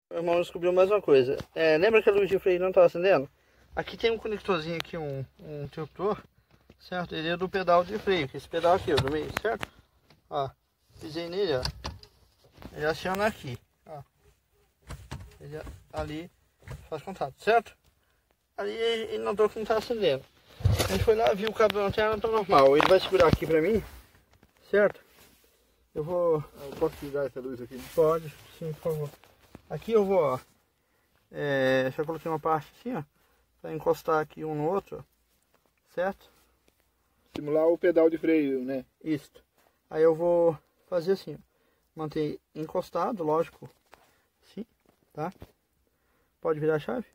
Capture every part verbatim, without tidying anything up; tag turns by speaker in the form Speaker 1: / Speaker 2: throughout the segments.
Speaker 1: Meu irmão descobriu mais uma coisa. É, lembra que a luz de freio não estava acendendo? Aqui tem um conectorzinho aqui, um, um interruptor, certo? Ele é do pedal de freio, que esse pedal aqui, ó, do meio, certo? Ó, pisei nele, ó. Ele aciona aqui, ó. Ele ali faz contato, certo? Ali ele notou que não está acendendo. A gente foi lá, viu o cabo da lanterna, tá normal. Ele vai segurar aqui pra mim, certo? Eu vou...
Speaker 2: Eu posso tirar essa luz aqui?
Speaker 1: Pode, sim, por favor. Aqui eu vou, ó. É, já coloquei uma parte assim, ó. Pra encostar aqui um no outro, ó. Certo?
Speaker 2: Simular o pedal de freio, né?
Speaker 1: Isso. Aí eu vou fazer assim, ó. Manter encostado, lógico. Assim, tá? Pode virar a chave.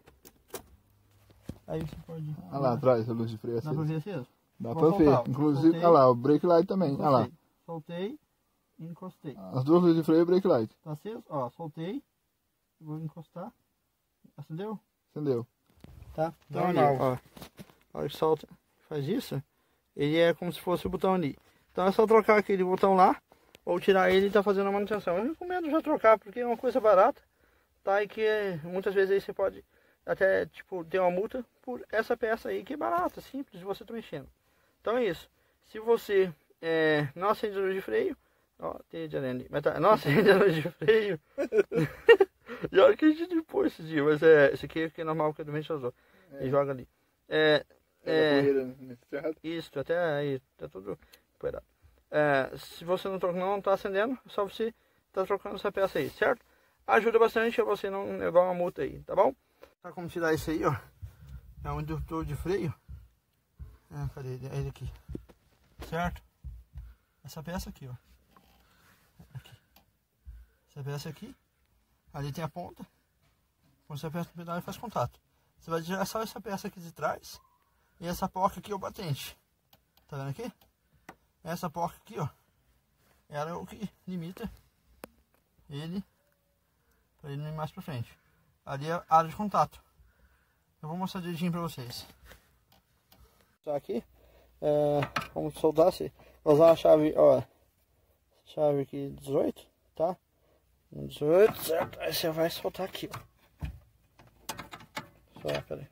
Speaker 1: Aí você pode...
Speaker 2: Olha lá atrás a luz de freio acesa.
Speaker 1: Dá pra ver acesa?
Speaker 2: Dá
Speaker 1: Vou
Speaker 2: pra ver.
Speaker 1: soltar, ó.
Speaker 2: Inclusive,
Speaker 1: Soltei.
Speaker 2: olha lá, o brake light também. Olha lá.
Speaker 1: Soltei, encostei.
Speaker 2: As duas luzes de freio e brake light.
Speaker 1: Tá aceso? Ó, soltei. Vou encostar. Acendeu?
Speaker 2: Acendeu.
Speaker 1: Tá? Então ali,
Speaker 2: Normal.
Speaker 1: ó. A hora que solta, faz isso. Ele é como se fosse o botão ali. Então é só trocar aquele botão lá. Ou tirar ele e tá fazendo a manutenção. Eu recomendo já trocar, porque é uma coisa barata. Tá? E que muitas vezes aí você pode até, tipo, ter uma multa por essa peça aí, que é barata, simples, você tá mexendo. Então é isso. Se você é, não acende a luz de freio, ó, tem de além, mas tá, não acende a luz de freio. E olha que a gente pôs esse dia, mas é, esse aqui é normal, que é do ventilador. É. E joga ali. É, é, é isso, até aí, tá tudo poeirado. É, se você não troca, não tá acendendo, é só você tá trocando essa peça aí, certo? Ajuda bastante a você não levar uma multa aí, tá bom? Tá como tirar isso aí, ó. É um indutor de freio. É, cadê ele? É ele aqui. Certo? Essa peça aqui, ó. Aqui. Essa peça aqui. Ali tem a ponta. Quando você aperta o pedal e faz contato. Você vai tirar só essa peça aqui de trás. E essa porca aqui é o batente. Tá vendo aqui? Essa porca aqui, ó. Ela é o que limita ele. Pra ele não ir mais pra frente. Ali é a área de contato. Eu vou mostrar direitinho pra vocês. Só aqui. É, vamos soldar, se usar a chave, ó. Chave aqui dezoito, tá? dezoito, certo? Aí você vai soltar aqui, ó. Só, peraí.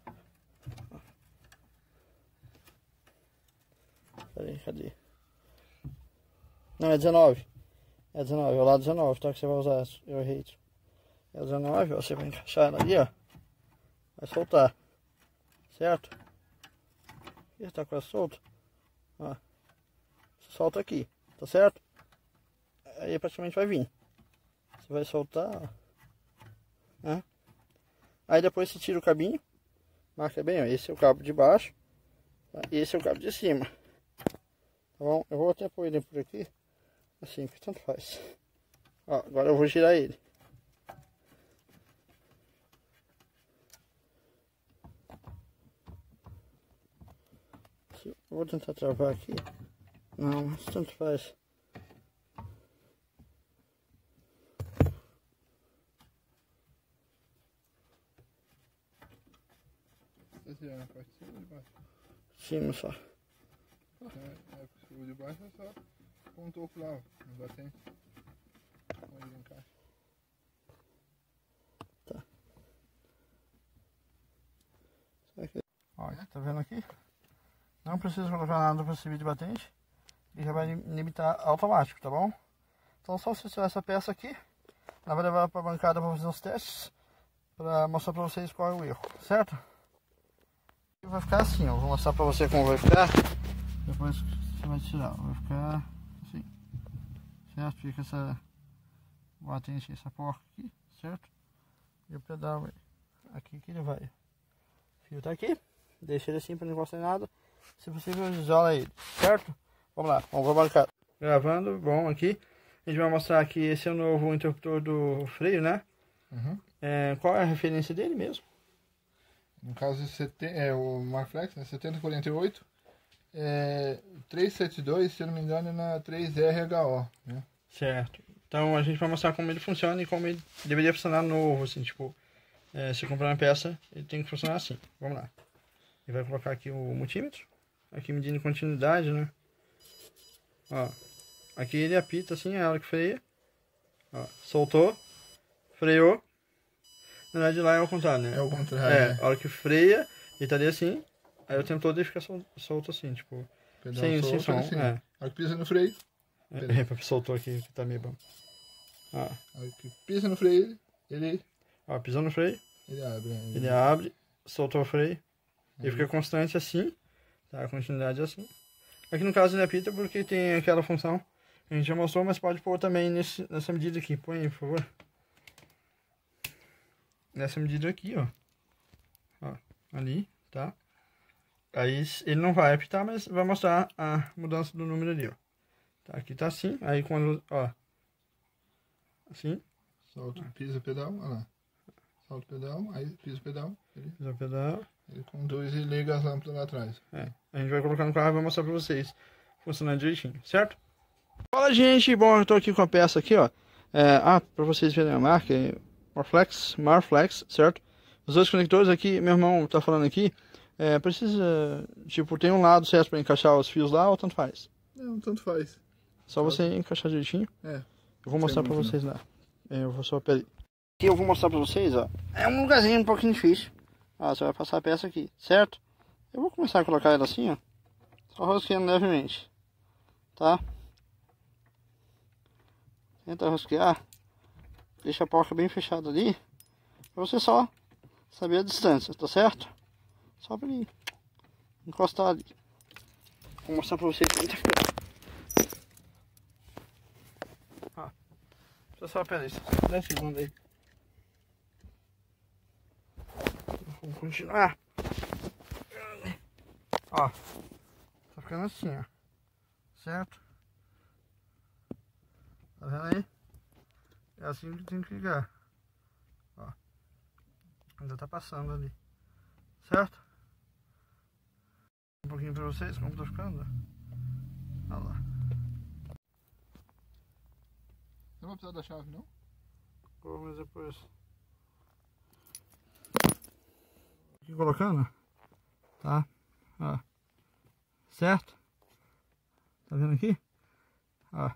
Speaker 1: Peraí, cadê? Não, é dezenove. É dezenove, é o lado dezenove, tá? Que você vai usar. Eu errei. É dezenove, ó. Você vai encaixar ela ali, ó. Vai soltar. Certo? Aqui tá quase solto. Ó. Você solta aqui, tá certo? Aí praticamente vai vir. Você vai soltar, ó. Né? Aí depois você tira o cabinho. Marca bem, ó. Esse é o cabo de baixo. Tá? Esse é o cabo de cima. Tá bom? Eu vou até pôr ele por aqui. Assim, que tanto faz. Ó, agora eu vou girar ele. Eu vou tentar travar aqui. Não, mas tanto faz.
Speaker 2: Você tira na parte de cima ou de baixo?
Speaker 1: Cima só.
Speaker 2: É, é, o de baixo é só com um toco lá, no batente. Onde ele encaixa.
Speaker 1: Tá. Olha, tá vendo aqui? Não precisa colocar nada para subir de batente. E já vai limitar automático, tá bom? Então só se tirar essa peça aqui. Ela vai levar para a bancada para fazer os testes. Para mostrar para vocês qual é o erro, certo? E vai ficar assim, ó. Vou mostrar para você como vai ficar. Depois você vai tirar. Vai ficar assim. Certo? Fica essa batente, essa porca aqui, certo? E o pedal aqui que ele vai. O fio tá aqui. Deixa ele assim para não encostar em nada. Se possível, isola ele, certo? Vamos lá, vamos para a bancada. Gravando, bom, aqui. A gente vai mostrar que esse é o novo interruptor do freio, né?
Speaker 2: Uhum.
Speaker 1: É, qual é a referência dele mesmo?
Speaker 2: No caso, é o Marflex, né? setenta quarenta e oito. É, trezentos e setenta e dois, se eu não me engano, é na três R H O, né?
Speaker 1: Certo. Então a gente vai mostrar como ele funciona e como ele deveria funcionar novo, assim, tipo, é, se comprar uma peça, ele tem que funcionar assim. Vamos lá. Ele vai colocar aqui o multímetro, aqui medindo continuidade, né? Ó, aqui ele apita assim, é a hora que freia. Ó, soltou, freou, Na verdade lá é ao contrário, né?
Speaker 2: É o contrário.
Speaker 1: É,
Speaker 2: né?
Speaker 1: a hora que freia, ele tá ali assim, aí o tempo todo ele fica sol, solto assim, tipo...
Speaker 2: Pedal
Speaker 1: sem, sem
Speaker 2: solto,
Speaker 1: som,
Speaker 2: assim.
Speaker 1: é.
Speaker 2: A hora que pisa no freio.
Speaker 1: É, é, soltou aqui, que tá meio bom. Ó.
Speaker 2: A hora que pisa no freio, ele...
Speaker 1: Ó, pisou no freio.
Speaker 2: Ele abre. Né?
Speaker 1: Ele abre, soltou o freio. Ele fica constante assim, tá? A continuidade é assim. Aqui no caso ele apita porque tem aquela função que a gente já mostrou, mas pode pôr também nesse, nessa medida aqui. Põe aí, por favor. Nessa medida aqui, ó. Ó, ali, tá? Aí ele não vai apitar, mas vai mostrar a mudança do número ali, ó. Tá, aqui tá assim, aí quando, ó. Assim.
Speaker 2: Solta, pisa o pedal, olha lá. Solta o pedal, aí pisa o pedal. Ele,
Speaker 1: pisa o pedal.
Speaker 2: Ele conduz e liga as lâmpadas lá atrás.
Speaker 1: É, a gente vai colocar no carro e vai mostrar pra vocês funcionando direitinho, certo? Fala, gente, bom, eu tô aqui com a peça aqui, ó. É, ah, pra vocês verem a marca, é Marflex, Marflex, certo? Os dois conectores aqui, meu irmão tá falando aqui, é, precisa, tipo, tem um lado certo pra encaixar os fios lá ou tanto faz?
Speaker 2: Não, tanto faz.
Speaker 1: Só você encaixar direitinho.
Speaker 2: É.
Speaker 1: Eu vou mostrar pra vocês lá. É, eu vou só, peraí. Aqui eu vou mostrar pra vocês, ó. É um lugarzinho um pouquinho difícil. Ah, você vai passar a peça aqui, certo? Eu vou começar a colocar ela assim, ó. Só rosqueando levemente. Tá? Tenta rosquear. Deixa a porca bem fechada ali. Pra você só saber a distância, tá certo? Só pra ele encostar ali. Vou mostrar pra vocês como tá ficando. Ó. Deixa só, peraí, dez segundos aí. Vamos continuar. Ó, tá ficando assim, ó. Certo? Tá vendo aí? É assim que tem que ligar. Ó. Ainda tá passando ali. Certo? Um pouquinho pra vocês como tá ficando. Olha lá.
Speaker 2: Não vai precisar da chave, não?
Speaker 1: Pô, mas depois... Aqui colocando, tá? Ó. Certo? Tá vendo aqui? Ó.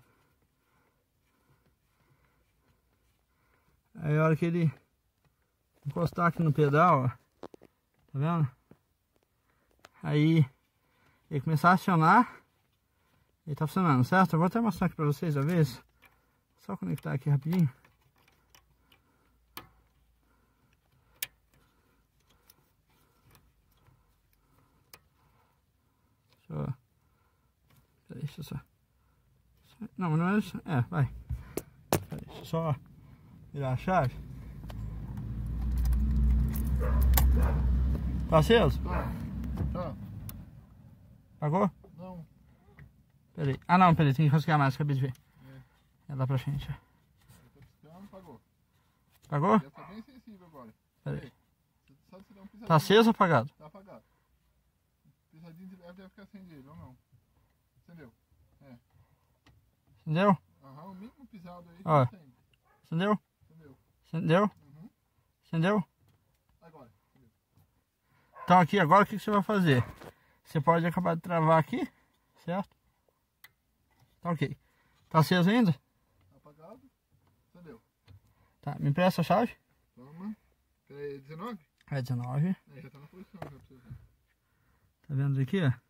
Speaker 1: Aí a hora que ele encostar aqui no pedal, ó. Tá vendo? Aí ele começar a acionar, ele tá funcionando, certo? Eu vou até mostrar aqui pra vocês a vez. Só conectar aqui rapidinho. Deixa eu... Peraí, deixa eu só... Não, não é isso. É, vai. Peraí, deixa eu só virar a chave. Tá aceso?
Speaker 2: Tá. Tá.
Speaker 1: Apagou?
Speaker 2: Não.
Speaker 1: Peraí. Ah não, peraí, tem que rosquear mais, acabei de ver. É, é lá pra frente.
Speaker 2: Tá piscando, apagou.
Speaker 1: Apagou?
Speaker 2: Já tá bem sensível agora.
Speaker 1: Peraí.
Speaker 2: Só se der um pisadinho.
Speaker 1: Tá aceso ou apagado?
Speaker 2: Tá apagado. Pisadinho de leve deve ficar acendido, ou não? Acendeu? É.
Speaker 1: Acendeu?
Speaker 2: Aham, o mínimo pisado aí
Speaker 1: Ó.
Speaker 2: acende.
Speaker 1: Acendeu?
Speaker 2: Acendeu.
Speaker 1: Acendeu?
Speaker 2: Uhum.
Speaker 1: Acendeu?
Speaker 2: Agora. Acendeu.
Speaker 1: Então aqui agora o que você vai fazer? Você pode acabar de travar aqui, certo? Tá ok. Tá aceso ainda?
Speaker 2: Apagado. Acendeu.
Speaker 1: Tá, me empresta a chave.
Speaker 2: Toma. Peraí, dezenove?
Speaker 1: É dezenove.
Speaker 2: É, já tá na posição, já precisa.
Speaker 1: Tá vendo aqui, ó?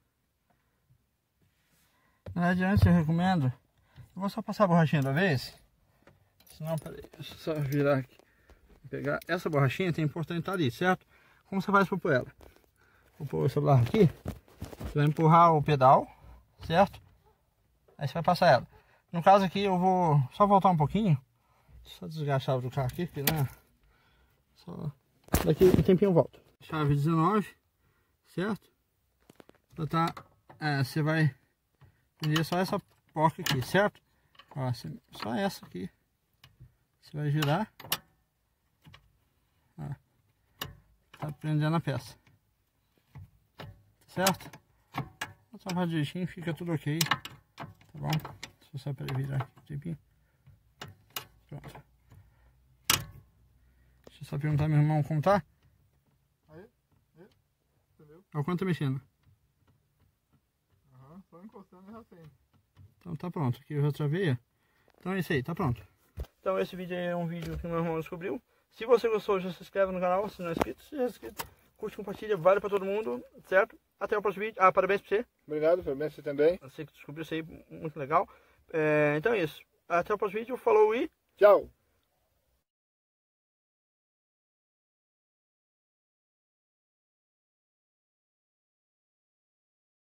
Speaker 1: Na verdade, antes eu recomendo. Eu vou só passar a borrachinha da vez. Senão, peraí, deixa eu só virar aqui. Pegar essa borrachinha, tem importante estar ali, certo? Como você faz para pôr ela? Vou pôr o celular aqui. Você vai empurrar o pedal, certo? Aí você vai passar ela. No caso aqui eu vou só voltar um pouquinho. Só desligar a chave do carro aqui, porque né? Só... Daqui um tempinho eu volto. Chave dezenove, certo? Então tá, é, você vai prender só essa porca aqui, certo? Ó, só essa aqui. Você vai girar. Ó, tá prendendo a peça. Certo? Vou travar direitinho, fica tudo ok. Tá bom? Deixa eu só para virar aqui um tempinho. Pronto. Deixa eu só perguntar ao meu irmão como tá.
Speaker 2: Aí, aí, entendeu?
Speaker 1: Olha o quanto tá mexendo.
Speaker 2: Aham, só encostando e já acende.
Speaker 1: Então tá pronto, aqui eu já travei. Então é isso aí, tá pronto. Então esse vídeo aí é um vídeo que o meu irmão descobriu. Se você gostou, já se inscreve no canal, se não é inscrito, se já é inscrito, curte, compartilha, vale pra todo mundo, certo? Até o próximo vídeo. Ah, parabéns pra você.
Speaker 2: Obrigado, parabéns pra você também.
Speaker 1: Você que descobriu isso aí, muito legal. É, então é isso. Até o próximo vídeo, falou e...
Speaker 2: Tchau!